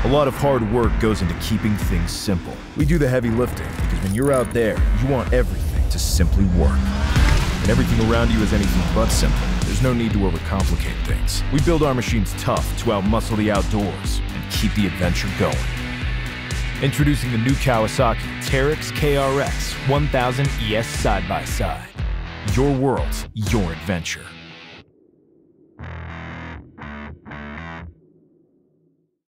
A lot of hard work goes into keeping things simple. We do the heavy lifting because when you're out there, you want everything to simply work. And everything around you is anything but simple. There's no need to overcomplicate things. We build our machines tough to outmuscle the outdoors and keep the adventure going. Introducing the new Kawasaki Teryx KRX 1000 ES side-by-side. Your world, your adventure.